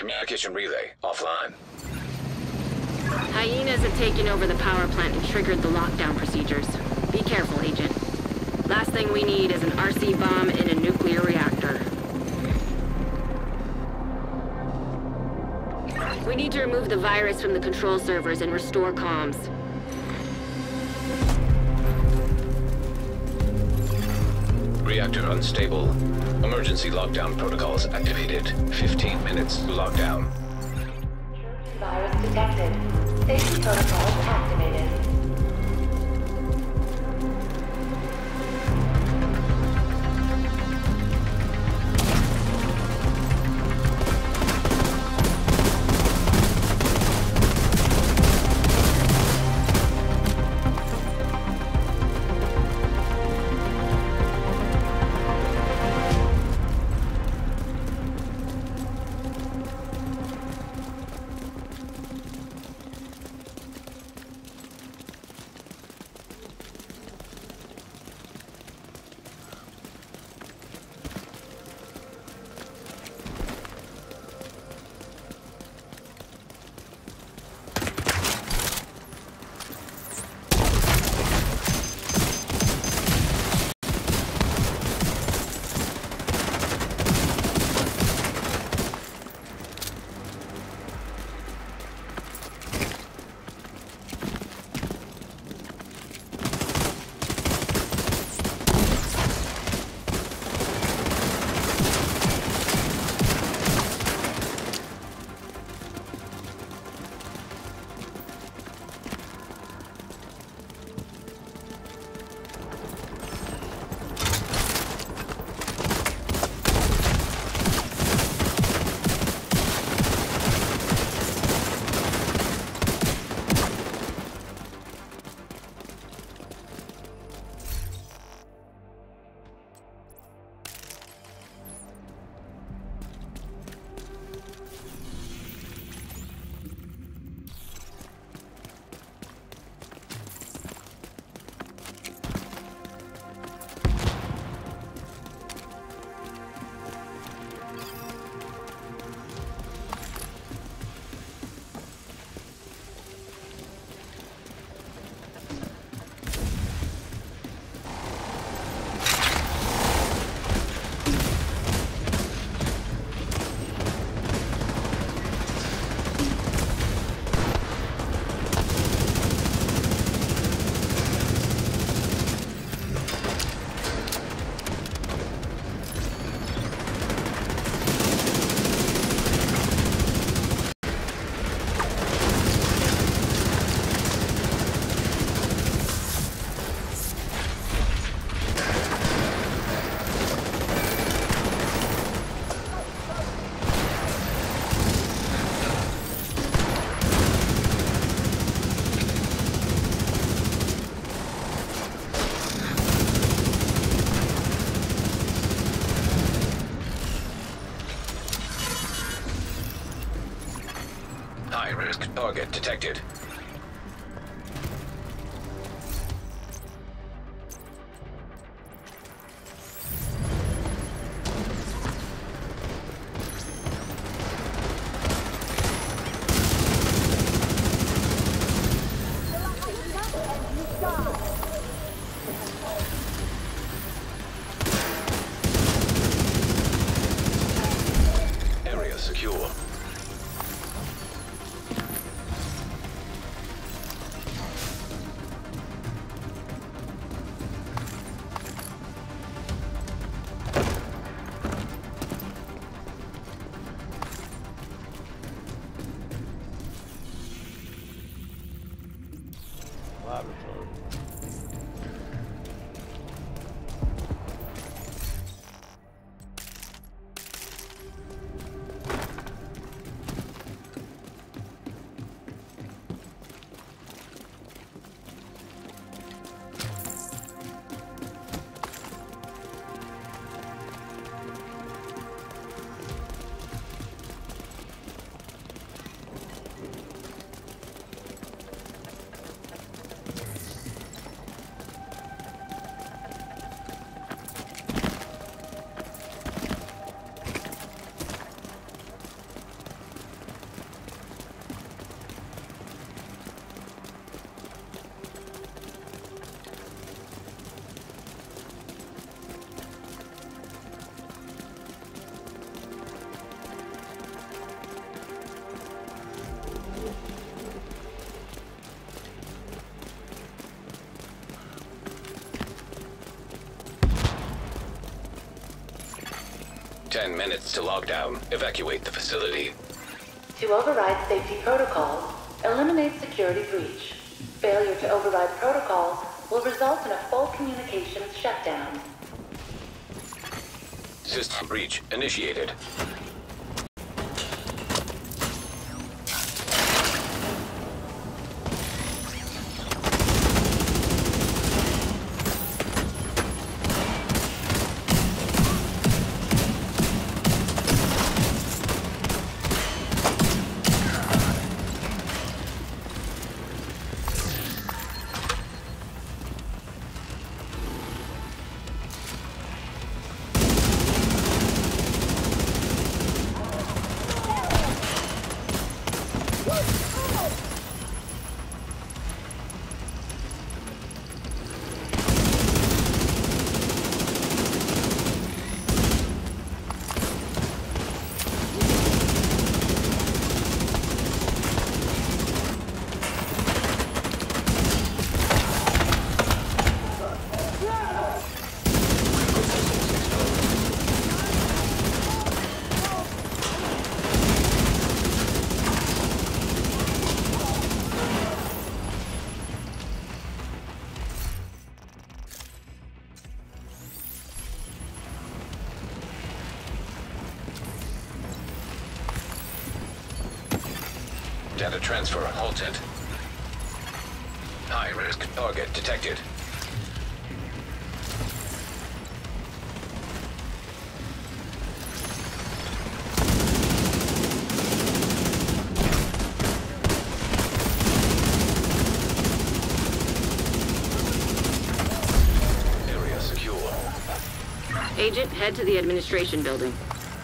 Communication relay offline. Hyenas have taken over the power plant and triggered the lockdown procedures. Be careful, Agent. Last thing we need is an RC bomb in a nuclear reactor. We need to remove the virus from the control servers and restore comms. Reactor unstable. Emergency lockdown protocols activated. 15 minutes lockdown. Virus detected. Safety protocols activated. High-risk target detected. Area secure. 10 minutes to lockdown. Evacuate the facility. To override safety protocols, eliminate security breach. Failure to override protocols will result in a full communications shutdown. System breach initiated. Data transfer halted. High-risk target detected. Area secure. Agent, head to the administration building.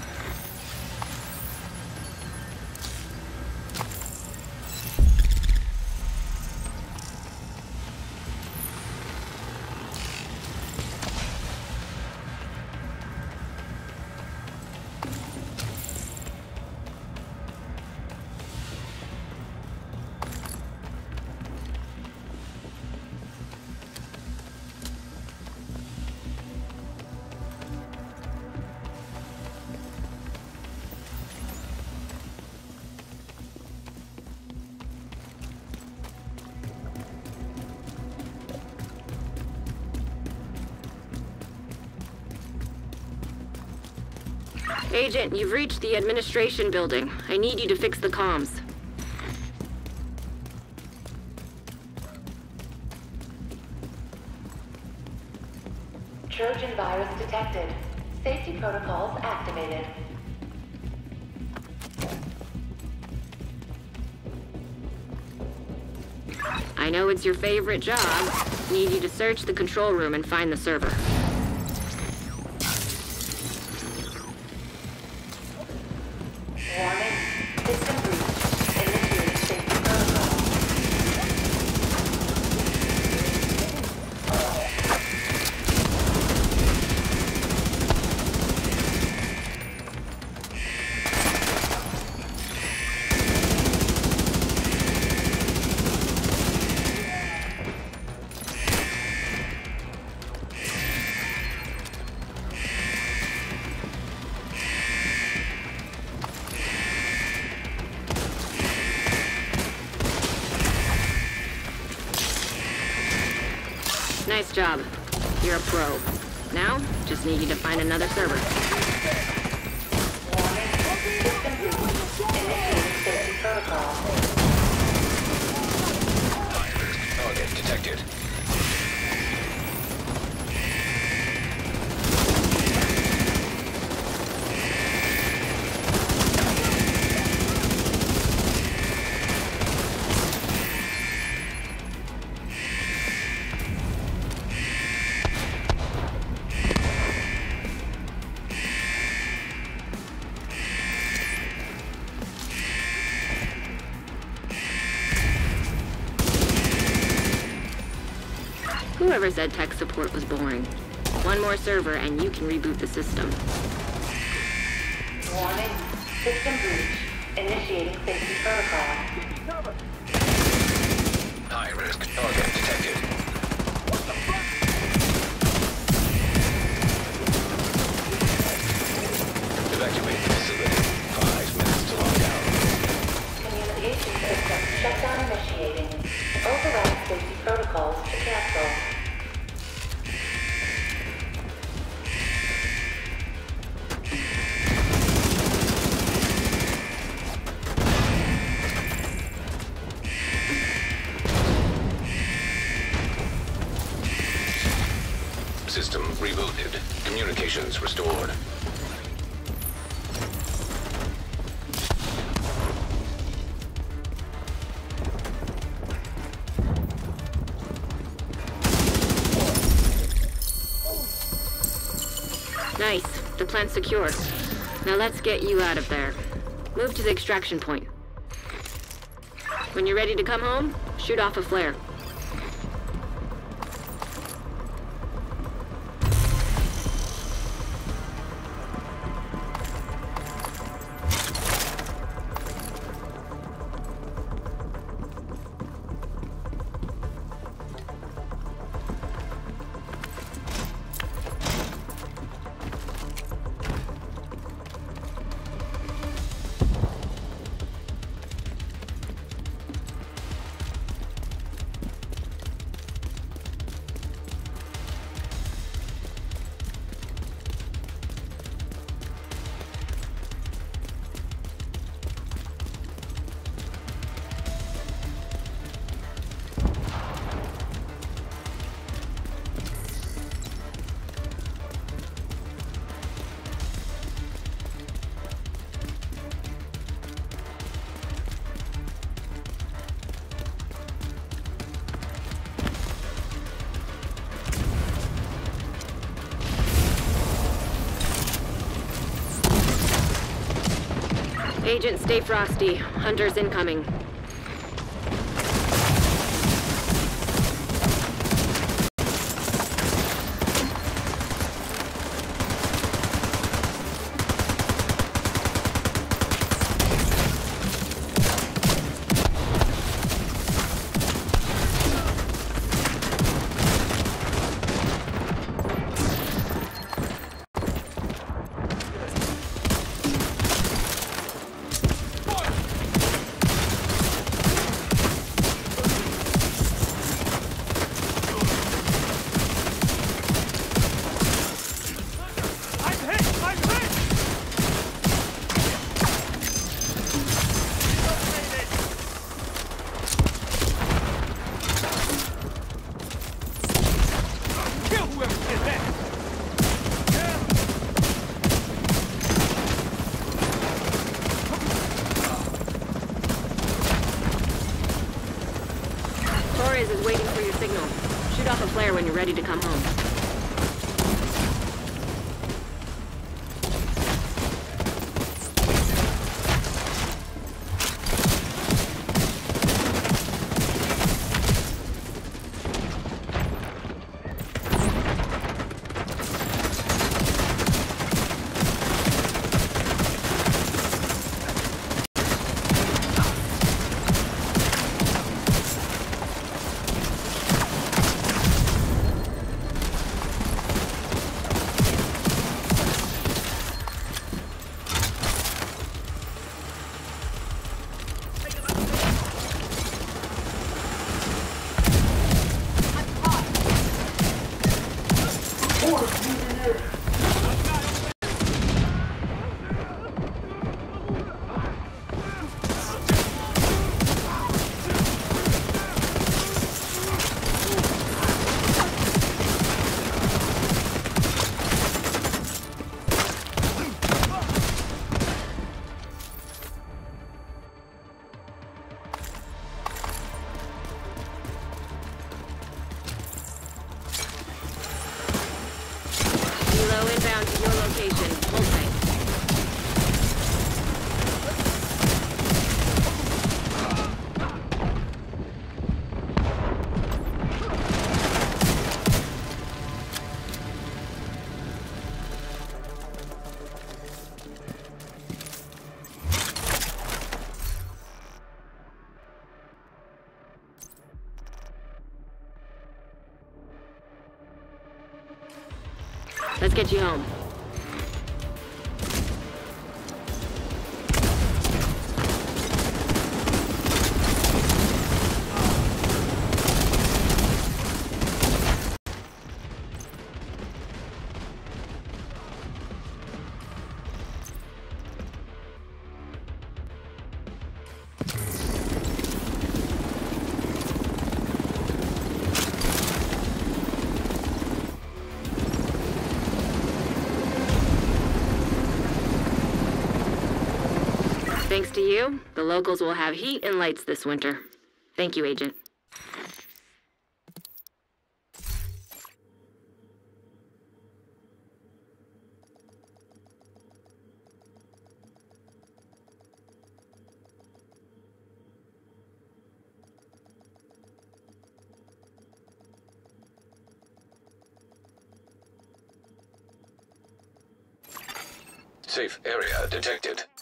Agent, you've reached the administration building. I need you to fix the comms. Trojan virus detected. Safety protocols activated. I know it's your favorite job. Need you to search the control room and find the server. Warning. System breach. Initiating safety protocol. Nice job. You're a pro. Now, just need you to find another server. Warning. System breach. Initiating safety protocol. High-risk target detected. Whoever said tech support was boring. One more server and you can reboot the system. Warning. System breach. Initiating safety protocol. High-risk target detected. System rebooted. Communications restored. Nice. The plant's secure. Now let's get you out of there. Move to the extraction point. When you're ready to come home, shoot off a flare. Agent, stay frosty. Hunters incoming. Torres is waiting for your signal. Shoot off a flare when you're ready to come home. Inbound to your location. Hold tight. Let's get you home. Thanks to you, the locals will have heat and lights this winter. Thank you, Agent. Safe area detected.